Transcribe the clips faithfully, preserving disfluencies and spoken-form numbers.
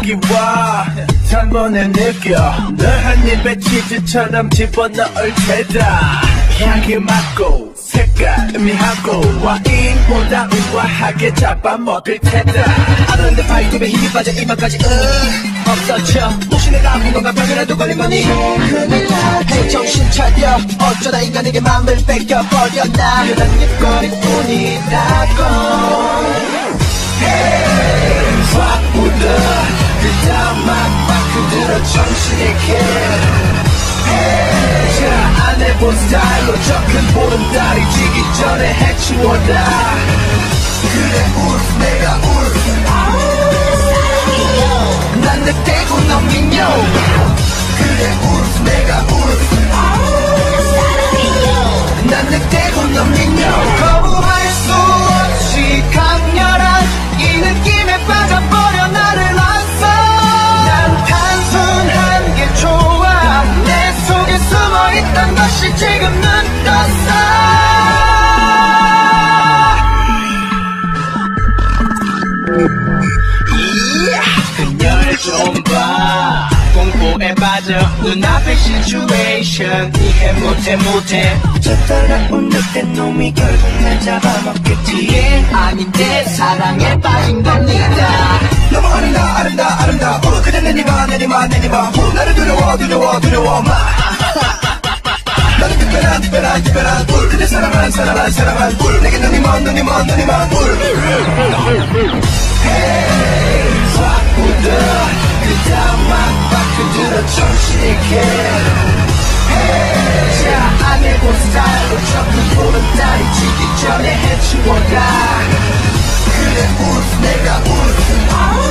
여기 와 단번에 느껴 널 한 입에 치즈처럼 집어넣을 테다. 향기 맡고 색깔 의미하고 와인보다 우아하게 잡아먹을 테다. 아는데 파이집에 힘이 빠져 이마까지 으 없어져. 혹시 내가 아픈 건가 병이라도 걸린 거니? 큰일 나지. 정신 차려. 어쩌다 인간에게 맘을 뺏겨버렸나. 그런 입거리뿐이라고. Hey, 확 묻어 그 다음 막막 흔들어 정신있게. Hey, 자 안해본 스타일로 저 큰 보름달이 지기 전에 해치워라. 그래 울프 내가 울프 난 늑대고 넌 민요. 그래 울프 내가 울프 난 늑대고 넌 민요. 거부할 수 없이 강렬한 이 느낌에 빠져버려 나를 놨어. 난 단순한 게 좋아. 내 속에 숨어있던 것이 지금 눈 떴어. 그녀를 좀 봐. 공포에 빠져 눈앞의 시츄에이션 이해 못해 못해. 저 따라온 늑대 놈이 결국 날 잡아먹겠지. 이게 아닌데 사랑에 빠진 겁니다. 너무 아름다 아름다 아름다워. 그냥 내니마 내니마 내니마. 나를 두려워 두려워 두려워 마. 나는 특별한 특별한 특별한 물. 그대 사랑한 사랑한 사랑한 물. 내게 눈이 먼 눈이 먼 눈이 먼 물. Hey, 확 묻어 그 다음 막막 흔들어 정신있게. Hey, 자 안해본 스타일로 적은 보름달이 지기 전에 해치워라. 그래 울프 내가 울프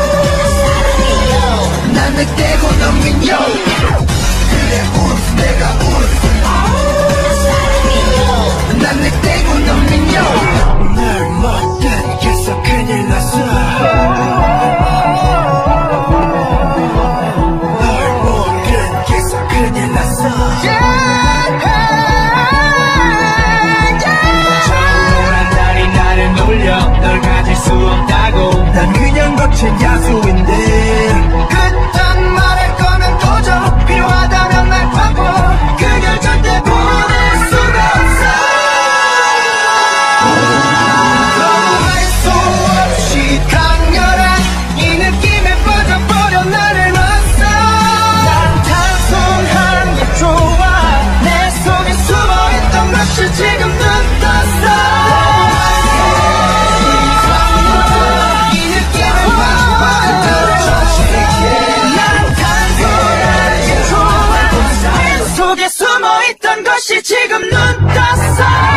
난 늑대고 넌 민요. 그래 울프 내가 울프 난 늑대고 넌 민요. 널 못되게 해서 큰일 났어. 널 못되게 해서 큰일 났어. 정노란 달이 나를 놀려 널 가질 수 없다고. 난 그냥 거친 야수인데 그딴 말할 거면 꺼져. 필요하다면 날 바꿔. 그걸 절대 보낼 수가 없어. 거부할 수 없이 강렬한 이 느낌에 빠져버려 나를 놨어. 난 단순한 게 좋아. 내 속에 숨어있던 것이 지금 눈 떴어. 이 느낌에 빠져버려 정신있게. 난 단순한 게 좋아. 내 속에 숨어있던 것이 지금 눈 떴어.